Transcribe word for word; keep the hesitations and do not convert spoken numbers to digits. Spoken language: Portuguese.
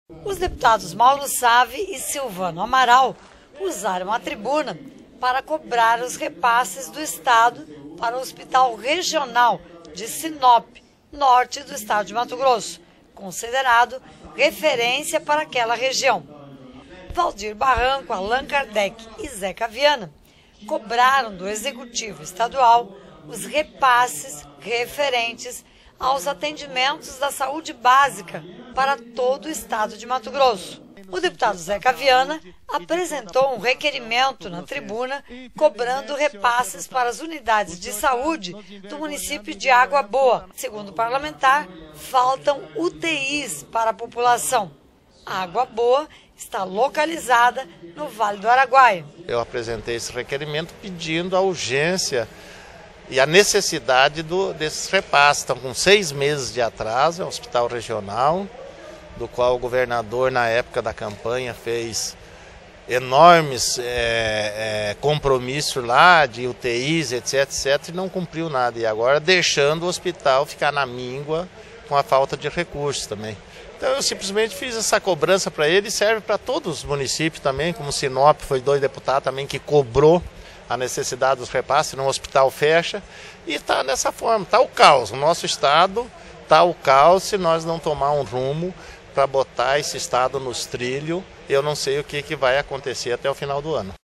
Os deputados Mauro Save e Silvano Amaral usaram a tribuna para cobrar os repasses do Estado para o Hospital Regional de Sinop, norte do estado de Mato Grosso, considerado referência para aquela região. Valdir Barranco, Allan Kardec e Zeca Viana cobraram do Executivo Estadual os repasses referentes aos atendimentos da saúde básica para todo o estado de Mato Grosso. O deputado Zeca Viana apresentou um requerimento na tribuna cobrando repasses para as unidades de saúde do município de Água Boa. Segundo o parlamentar, faltam U T Is para a população. A Água Boa está localizada no Vale do Araguaia. Eu apresentei esse requerimento pedindo a urgência e a necessidade do, desses repasses. Estão com seis meses de atraso, é um hospital regional, do qual o governador, na época da campanha, fez enormes é, é, compromissos lá de U T Is, etc, etc, e não cumpriu nada. E agora deixando o hospital ficar na míngua com a falta de recursos também. Então eu simplesmente fiz essa cobrança para ele e serve para todos os municípios também, como Sinop, foi dois deputados também que cobrou a necessidade dos repasses, senão o hospital fecha, e está nessa forma, está o caos. O nosso estado está o caos se nós não tomar um rumo para botar esse estado nos trilhos. Eu não sei o que, que vai acontecer até o final do ano.